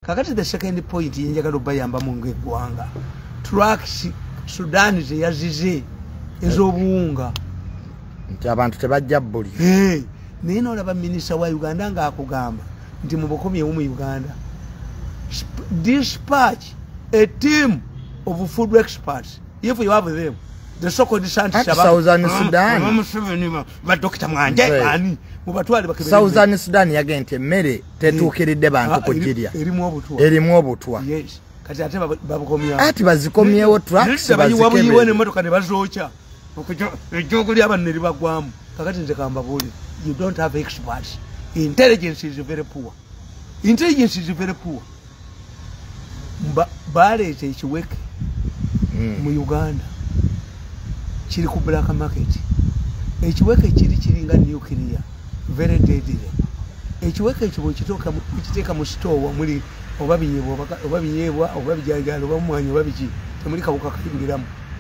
kakati the second point yenjagala bayamba mu ngegwanga trucks Sudan ze yazize ezobuunga nti abantu tebajja buli nino olaba minisita wa Uganda nga akugamba nti mu bukomye mu Uganda dispatch a team of food experts if you have them the so-called Southern Sudan but Dr. Mwanje ani mubatwale bakebere Southern Sudan yagente mere tetuukiridde bantu kujirya erimu obutwa yes kati ate babukomya ati bazikomyewo trucks bazikomyewo ne motoka ne bazoocha ejjoguli abaneri bagwamu kakati nze kamba buli you don't have experts intelligence is very poor baleeta ekiweke mu Uganda kiri ku black market ekiweke kiringa nuclear very deadly ekiweke ekyo kiteeka mu store muli oba binyeebwa oba bijanjalo oba mwanyi oba biki temuli kawuka kayingiramu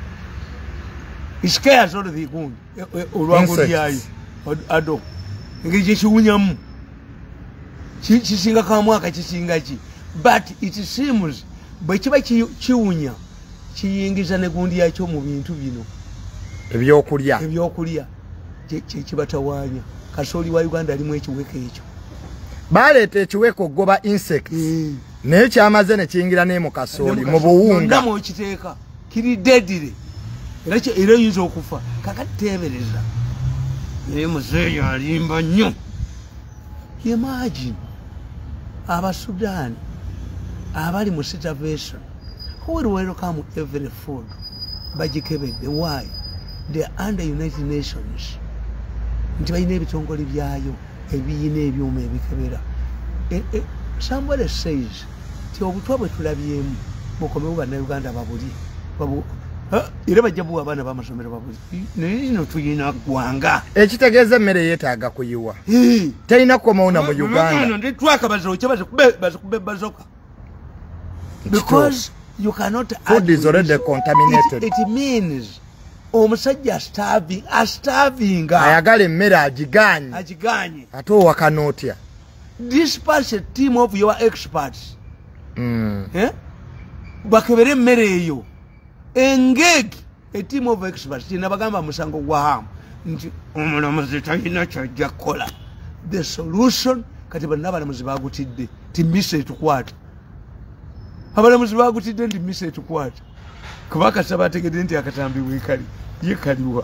scares all the gun olwangu lyayo ado engeri gyekiwunyamu kisinga kamwaka kisinga ki but it seems bwe kiba kiwunya kiyingiza ne gundi yakyo mu bintu bino ebyokulya kibatawaanya kasooli wa Uganda alimu ekiweke ekyo baleeta ekiweke okugoba insects naye kyamaze ne kiyingira ne mu kasooli mu buwunga okiteeka kiri deadly era yinza okufa kakati teebereza naye muzeeyi alimba nnyo imagine aba Sudan abali mu starvation who will welcome every food bagikebedde why they are under United Nations nti balina ebitongole byayo ebiyina ebyuma ebikebera somebody says ti obutwa bwe tulabyemu bukomewo bannayuganda babuli era bajja buwa abaana b'amasomero babuli naye ino tuyina ggwanga ekitegeeza emmere yeetaaga kuyiwa terina kukomawo na mu Uganda ndetwaka bazokye bazikube bazoka because you cannot food is already contaminated it means omusajja starving ayagala emmere agiganye ate owakana otya dispatch a team of your experts bakebere emmere eyo engage a team of experts tinabagamba musango gwa hamu nti omulamuzi talina kyajja kukola the solution kati banna abalamuzi bagutidde ti mise etukwata abalamuzi bagutidde nti mise etukwata kuba kasaba ategedde nti akatambi weekali yekaliwa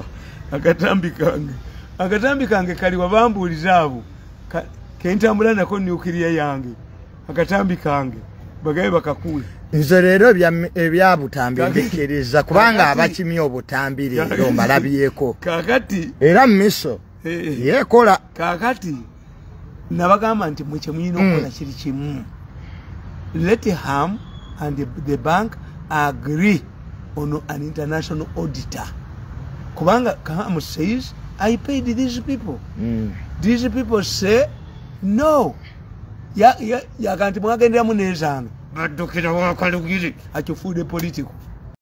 akatambi kange kaliwa bambuuliza abo kentambula nako nuclear yange akatambi kange bagaye bakakuwe nze leero ebyabutambi mbikiriza kubanga abakimye obutambi leero mbalabyeko kakati era miso yekola kakati nabagamba nti mwe kyemuyina okukola kiri kimu let him and the bank agree on an international auditor kubanga Kaham says I paid these people these people say no ya kanti mwagendera munezanga badokera wakalugire achofude political